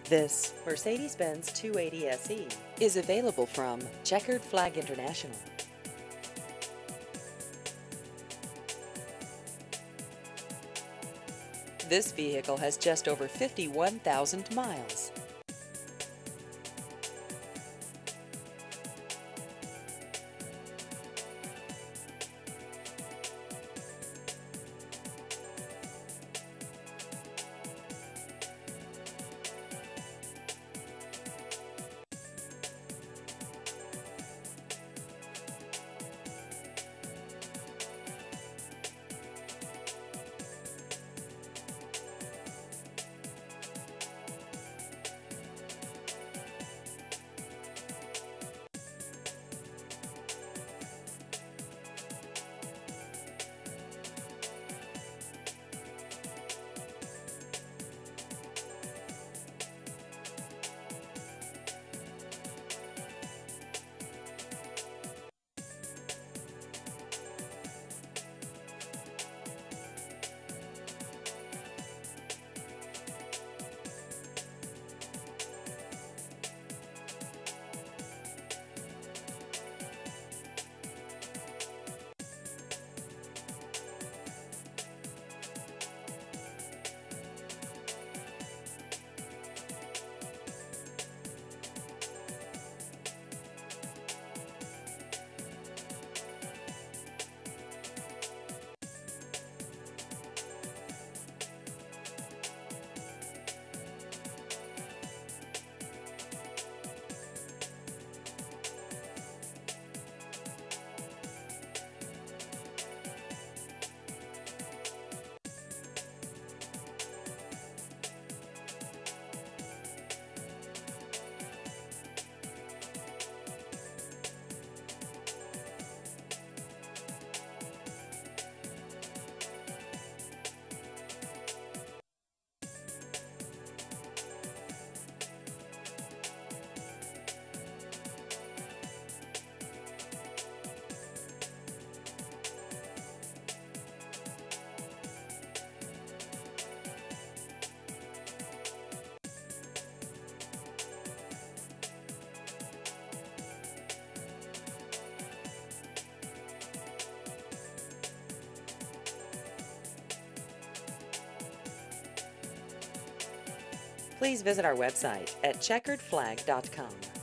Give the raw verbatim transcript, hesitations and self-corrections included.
This Mercedes-Benz two eighty S E is available from Checkered Flag International. This vehicle has just over fifty-one thousand miles. Please visit our website at checkered flag dot com.